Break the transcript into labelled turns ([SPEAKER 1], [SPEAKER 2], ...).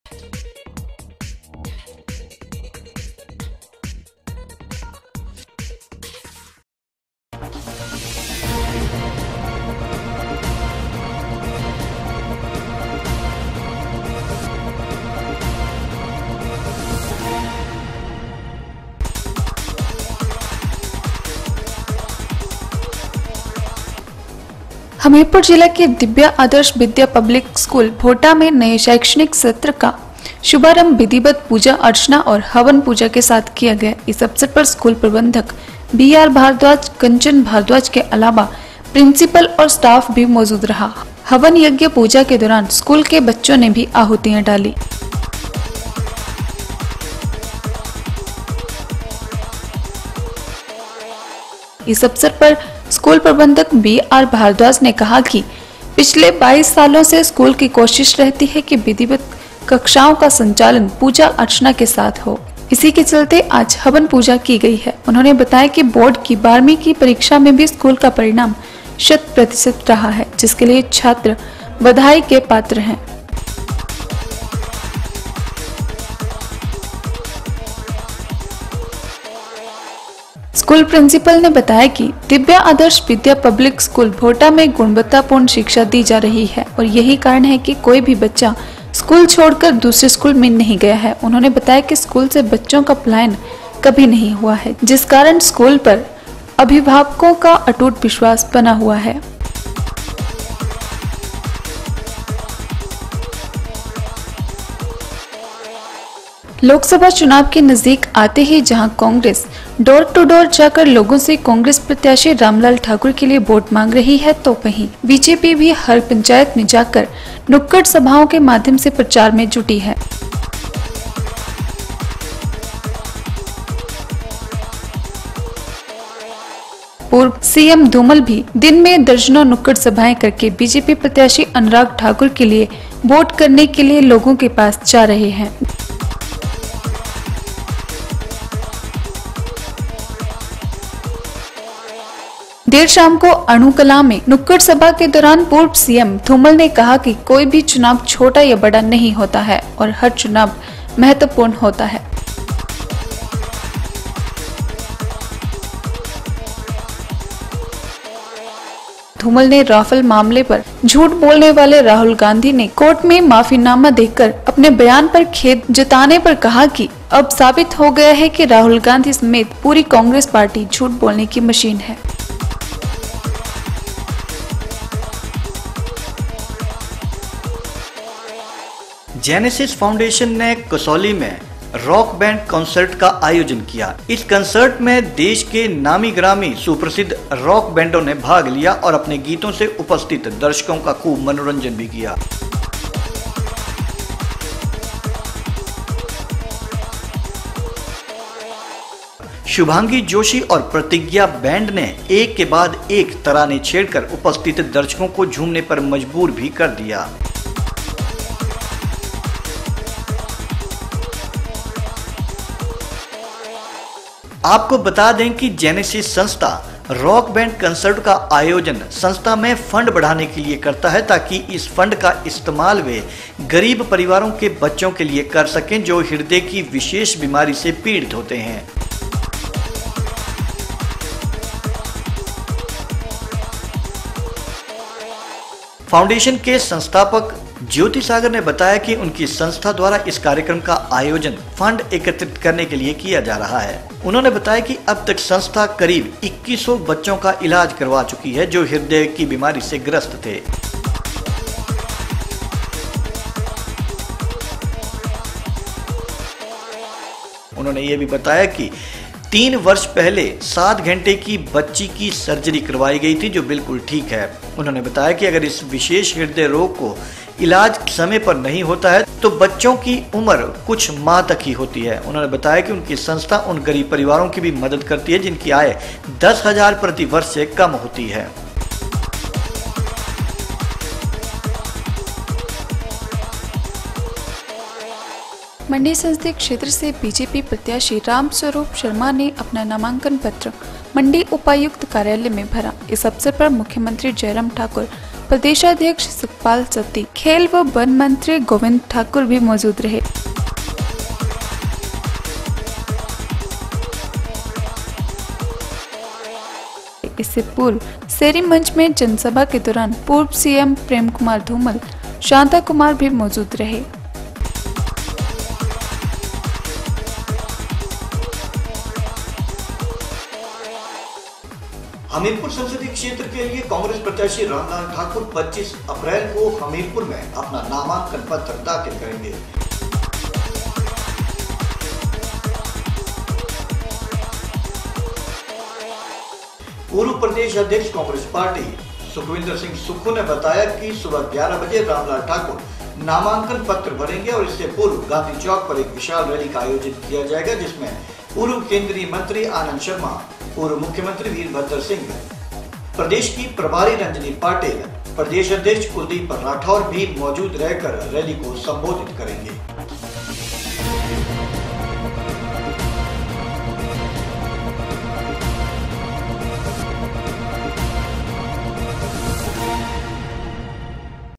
[SPEAKER 1] हमीरपुर जिला के Divya Adarsh Vidya public school Bhota में नए शैक्षणिक सत्र का शुभारंभ विधिवत पूजा अर्चना और हवन पूजा के साथ किया गया। इस अवसर पर स्कूल प्रबंधक BR भारद्वाज, कंचन भारद्वाज के अलावा प्रिंसिपल और स्टाफ भी मौजूद रहा। हवन यज्ञ पूजा के दौरान स्कूल के बच्चों ने भी आहुतियां डाली। इस अवसर पर स्कूल प्रबंधक BR भारद्वाज ने कहा कि पिछले 22 सालों से स्कूल की कोशिश रहती है कि विधिवत कक्षाओं का संचालन पूजा अर्चना के साथ हो। इसी के चलते आज हवन पूजा की गई है। उन्होंने बताया कि बोर्ड की 12वीं की परीक्षा में भी स्कूल का परिणाम 100% रहा है, जिसके लिए छात्र बधाई के पात्र हैं। स्कूल प्रिंसिपल ने बताया कि दिव्या आदर्श विद्या पब्लिक स्कूल भोटा में गुणवत्तापूर्ण शिक्षा दी जा रही है और यही कारण है कि कोई भी बच्चा स्कूल छोड़कर दूसरे स्कूल में नहीं गया है। उन्होंने बताया कि स्कूल से बच्चों का पलायन कभी नहीं हुआ है, जिस कारण स्कूल पर अभिभावकों का अटूट विश्वास बना हुआ है। लोकसभा चुनाव के नजदीक आते ही जहां कांग्रेस डोर टू डोर जाकर लोगों से कांग्रेस प्रत्याशी रामलाल ठाकुर के लिए वोट मांग रही है, तो वहीं बीजेपी भी हर पंचायत में जाकर नुक्कड़ सभाओं के माध्यम से प्रचार में जुटी है। पूर्व CM धूमल भी दिन में दर्जनों नुक्कड़ सभाएं करके बीजेपी प्रत्याशी अनुराग ठाकुर के लिए वोट करने के लिए लोगों के पास जा रहे हैं। देर शाम को अणुकला में नुक्कड़ सभा के दौरान पूर्व CM धूमल ने कहा कि कोई भी चुनाव छोटा या बड़ा नहीं होता है और हर चुनाव महत्वपूर्ण होता है। धूमल ने राफेल मामले पर झूठ बोलने वाले राहुल गांधी ने कोर्ट में माफीनामा देकर अपने बयान पर खेद जताने पर कहा कि अब साबित हो गया है कि राहुल गांधी समेत पूरी कांग्रेस पार्टी झूठ बोलने की मशीन है।
[SPEAKER 2] जेनेसिस फाउंडेशन ने कसौली में रॉक बैंड कॉन्सर्ट का आयोजन किया। इस कंसर्ट में देश के नामी ग्रामी सुप्रसिद्ध रॉक बैंडों ने भाग लिया और अपने गीतों से उपस्थित दर्शकों का खूब मनोरंजन भी किया। शुभांगी जोशी और प्रतिज्ञा बैंड ने एक के बाद एक तराने छेड़कर उपस्थित दर्शकों को झूमने पर मजबूर भी कर दिया। आपको बता दें कि जेनेसिस संस्था रॉक बैंड कंसर्ट का आयोजन संस्था में फंड बढ़ाने के लिए करता है, ताकि इस फंड का इस्तेमाल वे गरीब परिवारों के बच्चों के लिए कर सकें जो हृदय की विशेष बीमारी से पीड़ित होते हैं। फाउंडेशन के संस्थापक ज्योति सागर ने बताया कि उनकी संस्था द्वारा इस कार्यक्रम का आयोजन फंड एकत्रित करने के लिए किया जा रहा है। उन्होंने बताया कि अब तक संस्था करीब 2100 बच्चों का इलाज करवा चुकी है जो हृदय की बीमारी से ग्रस्त थे। उन्होंने ये भी बताया कि 3 वर्ष पहले 7 घंटे की बच्ची की सर्जरी करवाई गई थी जो बिल्कुल ठीक है। उन्होंने बताया कि अगर इस विशेष हृदय रोग को इलाज समय पर नहीं होता है तो बच्चों की उम्र कुछ माह तक ही होती है। उन्होंने बताया कि उनकी संस्था उन गरीब परिवारों की भी मदद करती है जिनकी आय 10,000 प्रति वर्ष से कम होती है।
[SPEAKER 1] मंडी संसदीय क्षेत्र से बीजेपी प्रत्याशी रामस्वरूप शर्मा ने अपना नामांकन पत्र मंडी उपायुक्त कार्यालय में भरा। इस अवसर पर मुख्यमंत्री जयराम ठाकुर, प्रदेशाध्यक्ष सुखपाल सत्ती, खेल व वन मंत्री गोविंद ठाकुर भी मौजूद रहे। इससे पूर्व शेरी मंच में जनसभा के दौरान पूर्व सीएम प्रेम कुमार धूमल, शांता कुमार भी मौजूद रहे।
[SPEAKER 2] हमीरपुर संसदीय क्षेत्र के लिए कांग्रेस प्रत्याशी रामलाल ठाकुर 25 अप्रैल को हमीरपुर में अपना नामांकन पत्र दाखिल करेंगे। पूर्व प्रदेश अध्यक्ष कांग्रेस पार्टी सुखविंदर सिंह सुक्खू ने बताया कि सुबह 11 बजे रामलाल ठाकुर नामांकन पत्र भरेंगे और इससे पूर्व गांधी चौक पर एक विशाल रैली का आयोजन किया जाएगा, जिसमें पूर्व केंद्रीय मंत्री आनंद शर्मा, पूर्व मुख्यमंत्री वीरभद्र सिंह, प्रदेश की प्रभारी रंजनी पाटिल, प्रदेश अध्यक्ष कुलदीप राठौर भी मौजूद रहकर रैली को संबोधित करेंगे।